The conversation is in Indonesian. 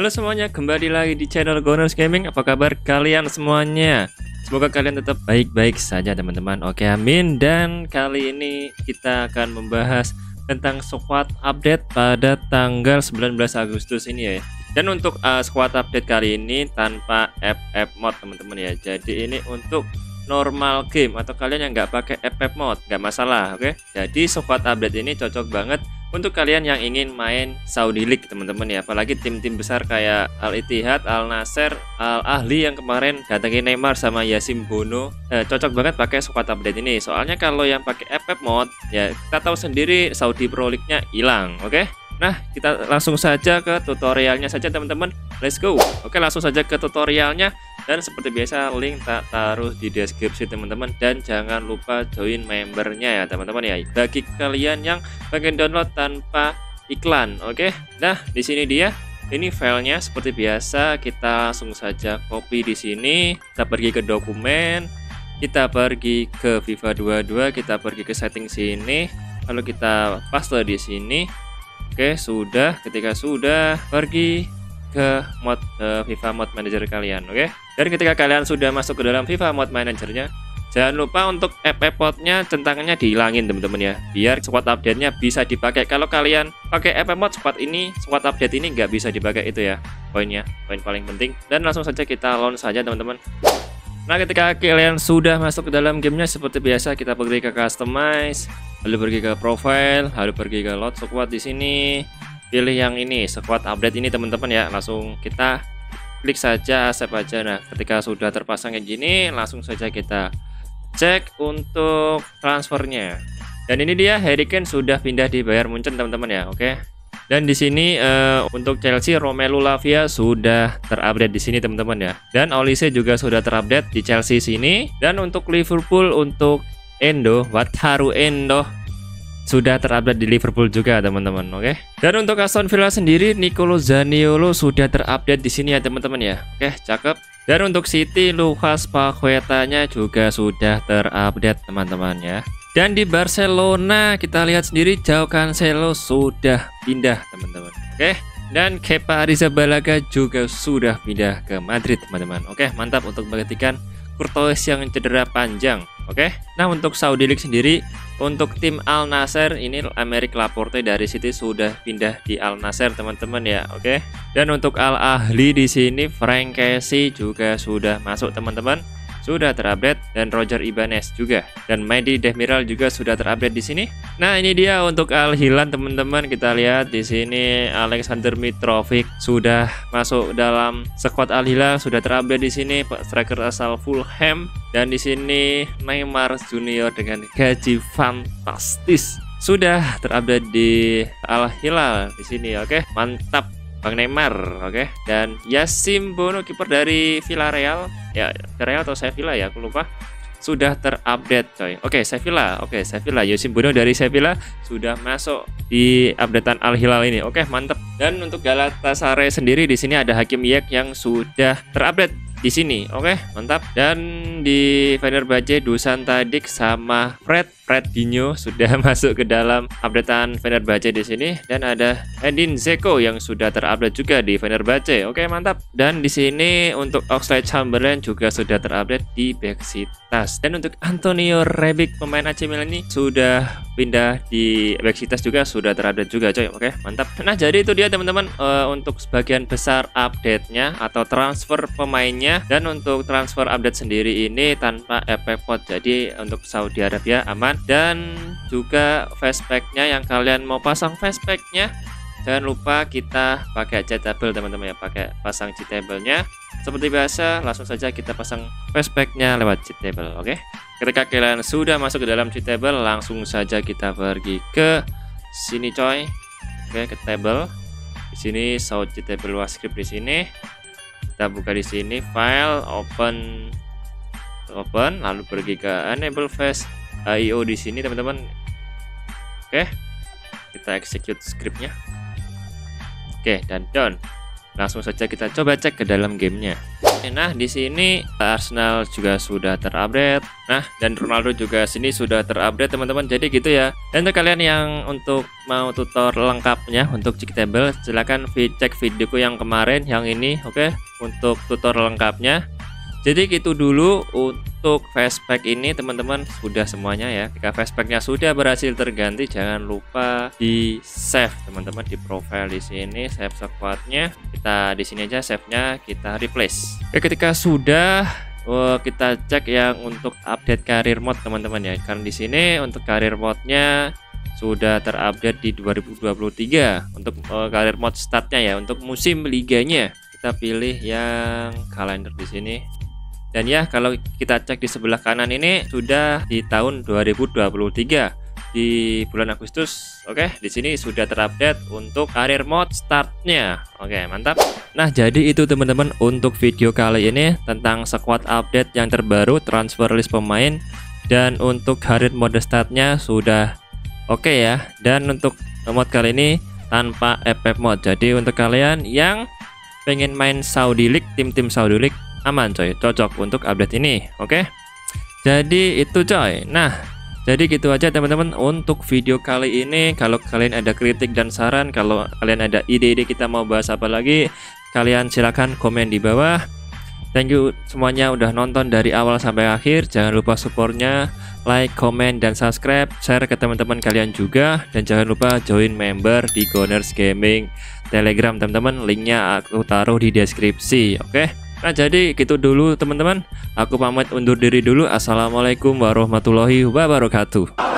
Halo semuanya, kembali lagi di channel Goners Gaming. Apa kabar kalian semuanya? Semoga kalian tetap baik-baik saja teman-teman. Oke, amin. Dan kali ini kita akan membahas tentang squad update pada tanggal 19 Agustus ini ya. Dan untuk squad update kali ini tanpa FF mod teman-teman ya. Jadi ini untuk normal game atau kalian yang nggak pakai FF mod nggak masalah. Oke, jadi squad update ini cocok banget untuk kalian yang ingin main Saudi League teman-teman ya, apalagi tim-tim besar kayak Al Ittihad, Al Nassr, Al Ahli yang kemarin datangin Neymar sama Yasim Bono, cocok banget pakai squad update ini. Soalnya kalau yang pakai FF mod ya kita tahu sendiri Saudi Pro League-nya hilang. Oke, nah kita langsung saja ke tutorialnya saja teman-teman. Let's go. Oke, langsung saja ke tutorialnya. Dan seperti biasa link tak taruh di deskripsi teman-teman, dan jangan lupa join membernya ya teman-teman ya, bagi kalian yang pengen download tanpa iklan. Oke, nah di sini dia, ini filenya seperti biasa. Kita langsung saja copy di sini, kita pergi ke dokumen, kita pergi ke FIFA 22, kita pergi ke setting sini, lalu kita paste di sini. Oke, sudah. Ketika sudah, pergi ke mod FIFA Mod Manager kalian. Oke, dan ketika kalian sudah masuk ke dalam FIFA Mod Managernya, jangan lupa untuk FF modnya centangannya dihilangin teman-teman ya, biar squad update-nya bisa dipakai. Kalau kalian pakai FF mod squad update ini nggak bisa dipakai, itu ya poinnya, poin paling penting. Dan langsung saja kita launch saja teman-teman. Nah, ketika kalian sudah masuk ke dalam gamenya, seperti biasa kita pergi ke customize, lalu pergi ke profile, lalu pergi ke load squad. Di sini pilih yang ini, squad update ini teman-teman ya. Langsung kita klik saja, accept aja. Nah, ketika sudah terpasang kayak gini, langsung saja kita cek untuk transfernya. Dan ini dia, Harry Kane sudah pindah di Bayern Munchen teman-teman ya. Oke. Dan di sini untuk Chelsea, Romelu Lavia sudah terupdate di sini teman-teman ya. Dan Olise juga sudah terupdate di Chelsea sini. Dan untuk Liverpool, untuk Endo, Wataru Endo sudah terupdate di Liverpool juga teman-teman. Oke. Dan untuk Aston Villa sendiri, Nicolo Zaniolo sudah terupdate di sini ya teman-teman ya. Oke, cakep. Dan untuk City, Lucas Paqueta-nya juga sudah terupdate teman-teman ya. Dan di Barcelona kita lihat sendiri, Joao Cancelo sudah pindah teman-teman. Oke. Dan Kepa Arrizabalaga juga sudah pindah ke Madrid teman-teman. Oke, mantap untuk menggantikan Courtois yang cedera panjang. Oke. Nah, untuk Saudi League sendiri, untuk tim Al Nassr ini Aymeric Laporte dari City sudah pindah di Al Nassr teman-teman ya. Oke. Dan untuk Al Ahli di sini Frank Kessie juga sudah masuk teman-teman, sudah terupdate. Dan Roger Ibanez juga, dan Mehdi Demiral juga sudah terupdate di sini. Nah, ini dia untuk Al Hilal teman-teman. Kita lihat di sini Alexander Mitrovic sudah masuk dalam squad Al Hilal, sudah terupdate di sini, striker asal Fulham. Dan di sini Neymar Junior dengan gaji fantastis sudah terupdate di Al Hilal di sini. Oke, mantap Bang Neymar. Oke. Dan Yasim Bono, kiper dari Villarreal ya, Villarreal atau Sevilla ya, aku lupa, sudah terupdate coy. Oke, Sevilla. Oke, Sevilla. Yasim Bono dari Sevilla sudah masuk di updatean Al Hilal ini. Oke, mantap. Dan untuk Galatasaray sendiri di sini ada Hakim Ziyech yang sudah terupdate di sini. Oke, mantap. Dan di Fenerbahce, Dusan Tadic sama Fredinho sudah masuk ke dalam updatean Fenerbahce di sini. Dan ada Edin Dzeko yang sudah terupdate juga di Fenerbahce. Oke, mantap. Dan di sini untuk Oxlade-Chamberlain juga sudah terupdate di Besiktas. Dan untuk Antonio Rebic, pemain AC Milan ini sudah pindah di Besiktas juga, sudah terupdate juga coy. Oke, mantap. Nah, jadi itu dia teman-teman untuk sebagian besar update-nya atau transfer pemainnya. Dan untuk transfer update sendiri ini tanpa FF mod, jadi untuk Saudi Arabia aman. Dan juga fastpack-nya, yang kalian mau pasang fastpack-nya, jangan lupa kita pakai cheatable teman-teman ya, pakai pasang cheatable-nya. Seperti biasa, langsung saja kita pasang fastpack-nya lewat cheatable. Oke. Ketika kalian sudah masuk ke dalam cheatable, langsung saja kita pergi ke sini coy. Oke, ke table. Di sini show cheatable script di sini. Kita buka di sini, file, open, lalu pergi ke enable fast IO di sini teman-teman. Oke, kita execute scriptnya. Oke, dan done. Langsung saja kita coba cek ke dalam gamenya. Nah, di sini Arsenal juga sudah terupdate. Nah, dan Ronaldo juga sini sudah terupdate teman-teman. Jadi gitu ya. Dan untuk kalian yang untuk mau tutor lengkapnya untuk cheatable, silahkan cek videoku yang kemarin, yang ini, oke? Untuk tutor lengkapnya. Jadi gitu dulu untuk fastpack ini teman-teman, sudah semuanya ya. Jika fastpacknya sudah berhasil terganti, jangan lupa di save teman-teman di profile di sini, save squadnya. Kita di sini aja save-nya, kita replace. Oke, ketika sudah kita cek yang untuk update career mode teman-teman ya. Karena di sini untuk career mode-nya sudah terupdate di 2023 untuk career mode startnya ya. Untuk musim liganya kita pilih yang kalender di sini. Dan ya, kalau kita cek di sebelah kanan ini sudah di tahun 2023 di bulan Agustus. Oke, di sini sudah terupdate untuk career mode startnya. Oke, mantap. Nah, jadi itu teman-teman untuk video kali ini tentang squad update yang terbaru, transfer list pemain, dan untuk career mode startnya sudah oke ya. Dan untuk mode kali ini tanpa FF mode. Jadi untuk kalian yang pengen main Saudi League, tim-tim Saudi League, aman coy, cocok untuk update ini. Oke, jadi itu coy. Nah, jadi gitu aja teman-teman untuk video kali ini. Kalau kalian ada kritik dan saran, kalau kalian ada ide-ide kita mau bahas apa lagi, kalian silakan komen di bawah. Thank you semuanya udah nonton dari awal sampai akhir. Jangan lupa supportnya, like, komen, dan subscribe, share ke teman-teman kalian juga. Dan jangan lupa join member di Goners Gaming Telegram teman-teman, linknya aku taruh di deskripsi. Oke. Nah, jadi gitu dulu teman-teman. Aku pamit undur diri dulu. Assalamualaikum warahmatullahi wabarakatuh.